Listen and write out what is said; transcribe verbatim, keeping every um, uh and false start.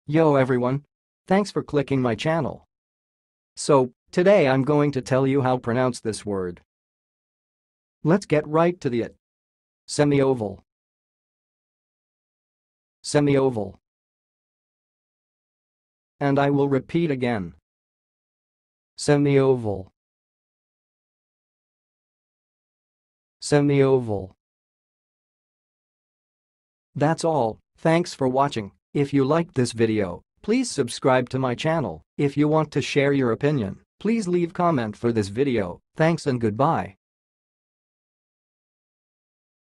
Yo everyone! Thanks for clicking my channel. So, today I'm going to tell you how to pronounce this word. Let's get right to the it. Semioval. Semioval. And I will repeat again. Semioval. Semioval. That's all, thanks for watching. If you liked this video, please subscribe to my channel. If you want to share your opinion, please leave comment for this video. Thanks and goodbye.